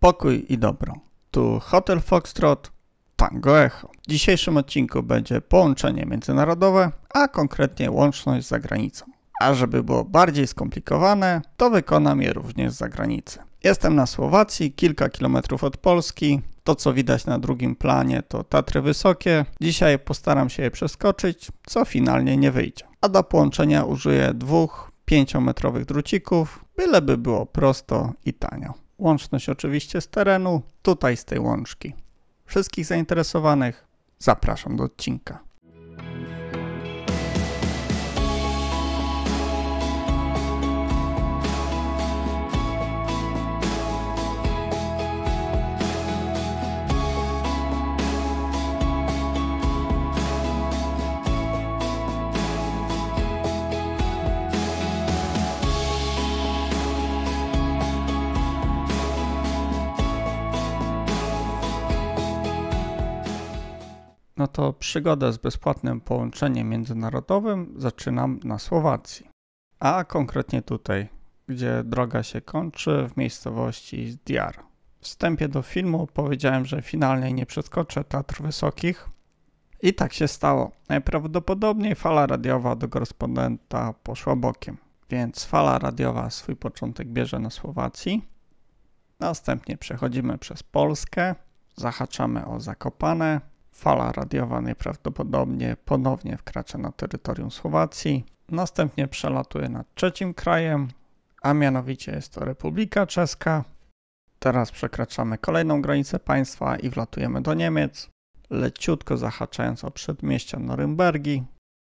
Pokój i dobro. Tu Hotel Foxtrot, Tango Echo. W dzisiejszym odcinku będzie połączenie międzynarodowe, a konkretnie łączność z zagranicą. A żeby było bardziej skomplikowane, to wykonam je również z zagranicy. Jestem na Słowacji, kilka kilometrów od Polski. To, co widać na drugim planie, to Tatry Wysokie. Dzisiaj postaram się je przeskoczyć, co finalnie nie wyjdzie. A do połączenia użyję dwóch 5-metrowych drucików, byleby było prosto i tanio. Łączność oczywiście z terenu, tutaj z tej łączki. Wszystkich zainteresowanych zapraszam do odcinka. No to przygodę z bezpłatnym połączeniem międzynarodowym zaczynam na Słowacji, a konkretnie tutaj, gdzie droga się kończy w miejscowości Zdiar. W wstępie do filmu powiedziałem, że finalnie nie przeskoczę Tatr Wysokich i tak się stało. Najprawdopodobniej fala radiowa do korespondenta poszła bokiem, więc fala radiowa swój początek bierze na Słowacji. Następnie przechodzimy przez Polskę, zahaczamy o Zakopane. Fala radiowa najprawdopodobniej ponownie wkracza na terytorium Słowacji. Następnie przelatuje nad trzecim krajem, a mianowicie jest to Republika Czeska. Teraz przekraczamy kolejną granicę państwa i wlatujemy do Niemiec, leciutko zahaczając o przedmieścia Norymbergi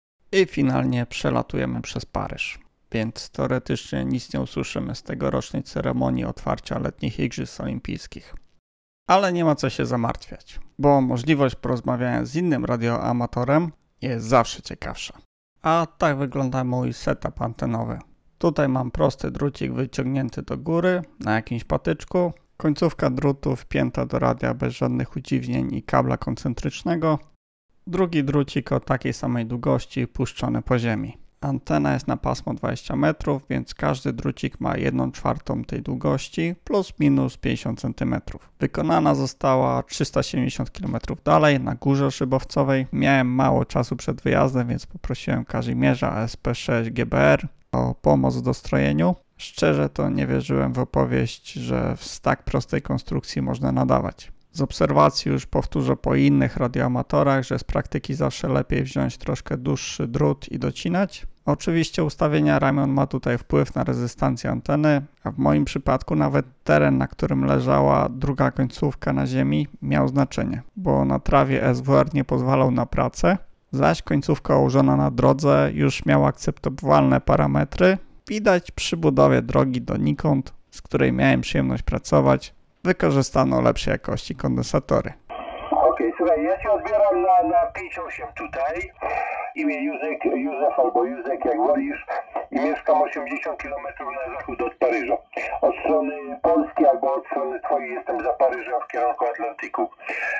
i finalnie przelatujemy przez Paryż. Więc teoretycznie nic nie usłyszymy z tegorocznej ceremonii otwarcia letnich Igrzysk Olimpijskich. Ale nie ma co się zamartwiać, bo możliwość porozmawiania z innym radioamatorem jest zawsze ciekawsza. A tak wygląda mój setup antenowy. Tutaj mam prosty drucik wyciągnięty do góry na jakimś patyczku, końcówka drutu wpięta do radia bez żadnych udziwnień i kabla koncentrycznego, drugi drucik o takiej samej długości puszczony po ziemi. Antena jest na pasmo 20 metrów, więc każdy drucik ma 1/4 tej długości plus minus 50 cm. Wykonana została 370 km dalej na górze szybowcowej. Miałem mało czasu przed wyjazdem, więc poprosiłem Kazimierza SP6 GBR o pomoc w dostrojeniu. Szczerze to nie wierzyłem w opowieść, że z tak prostej konstrukcji można nadawać. Z obserwacji już powtórzę po innych radioamatorach, że z praktyki zawsze lepiej wziąć troszkę dłuższy drut i docinać. Oczywiście ustawienia ramion ma tutaj wpływ na rezystancję anteny, a w moim przypadku nawet teren, na którym leżała druga końcówka na ziemi, miał znaczenie, bo na trawie SWR nie pozwalał na pracę, zaś końcówka ułożona na drodze już miała akceptowalne parametry. Widać przy budowie drogi donikąd, z której miałem przyjemność pracować, wykorzystano lepszej jakości kondensatory. Okej, słuchaj, ja się odbieram na 5-8 tutaj. Imię Józef albo Józek, jak wolisz. I mieszkam 80 km na zachód od Paryża. Od strony Polski albo od strony twojej jestem za Paryżem w kierunku Atlantyku.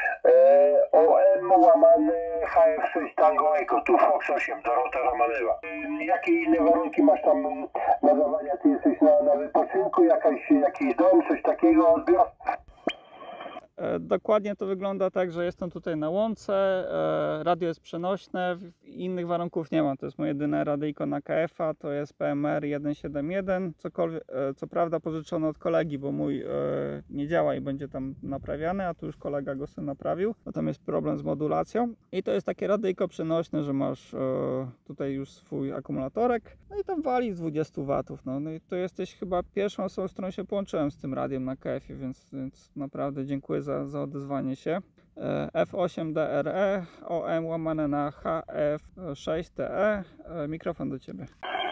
OM HF6 Tango Echo, tu Fox 8, Dorota Romanewa. Jakie inne warunki masz tam nadawania? Ty jesteś na wypoczynku, jakiś dom, coś takiego, odbiór? Dokładnie to wygląda tak, że jestem tutaj na łące, radio jest przenośne, innych warunków nie ma. To jest moje jedyne radyjko na KF-a, to jest PMR 171, co prawda pożyczone od kolegi, bo mój nie działa i będzie tam naprawiany, a tu już kolega go sobie naprawił. No tam jest problem z modulacją i to jest takie radyjko przenośne, że masz tutaj już swój akumulatorek, no i tam wali z 20 W. No i to jesteś chyba pierwszą osobą, z którą się połączyłem z tym radiem na KF-ie, więc naprawdę dziękuję za odezwanie się. F8DRE OM łamane na HF6TE. Mikrofon do Ciebie.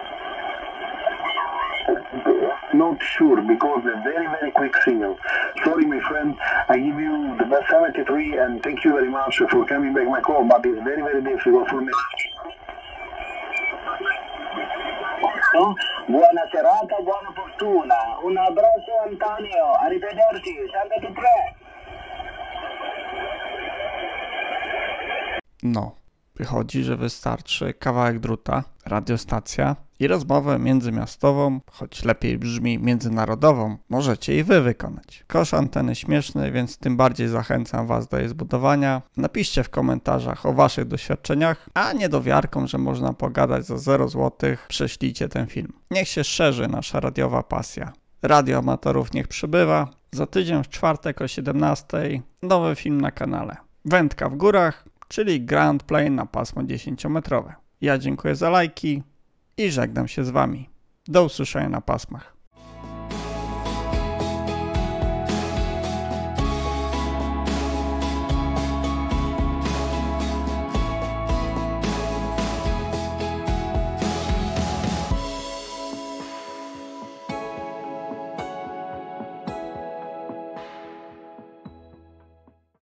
Not sure because a very quick signal. Sorry my friend, I give you the best 73 and thank you very much for coming back my call, but it's very difficult for me. Buona serata, buona fortuna. Un abbraccio Antonio, arrivederci, sempre tu tre. No, Wychodzi, że wystarczy kawałek druta, radiostacja i rozmowę międzymiastową, choć lepiej brzmi międzynarodową, możecie i wy wykonać. Kosz anteny śmieszny, więc tym bardziej zachęcam was do jej zbudowania. Napiszcie w komentarzach o waszych doświadczeniach, a niedowiarkom, że można pogadać za 0 zł, prześlijcie ten film. Niech się szerzy nasza radiowa pasja. Radio amatorów niech przybywa. Za tydzień w czwartek o 17:00 nowy film na kanale. Wędka w górach, czyli Grand Plane na pasmo 10-metrowe. Ja dziękuję za lajki i żegnam się z wami. Do usłyszenia na pasmach.